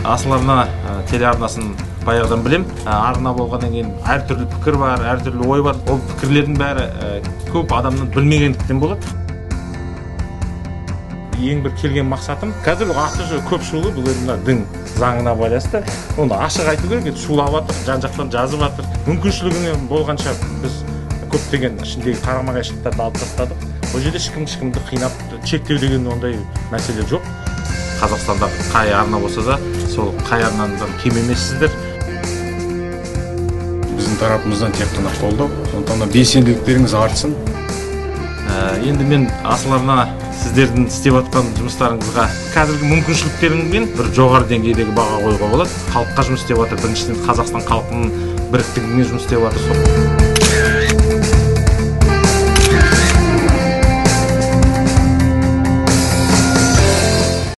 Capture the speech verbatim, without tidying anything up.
Асыл арна телеарнасын баяғыдан білем. Арна болғаннан кейін әртүрлі пікір бар, әртүрлі ой бар. Ол пікірлердің бәрі көп адамның білмегендіктен болады. Ең бір келген мақсатым, қазір аты көп шулы, бұл мына дін заңына байланысты. Оны ашық айту керек, шулап жатыр, жан-жақтан жазып жатыр. Мүмкіншілігіне болғанша біз көптеген ішіндегі қарама-қайшылықтарды алып тастадық. Бұл жерде ешкім ешкімді қинап, шектеу деген ондай мәселе жоқ. Қазақстанда қай арна болса да, сол қай арнадан кем емессіздер. Біздің тарапымыздан тек қана қолдау, сондықтан белсенділіктеріңіз артсын. Енді мен Асыл арна сіздердің істеп жатқан жұмыстарыңызға қазіргі мүмкіншіліктеріңізбен бір жоғары деңгейдегі баға қоюға болады. Халыққа жұмыс істеп жатыр, біріншіден Қазақстан халқының біріктігіне жұмыс істеп жатыр.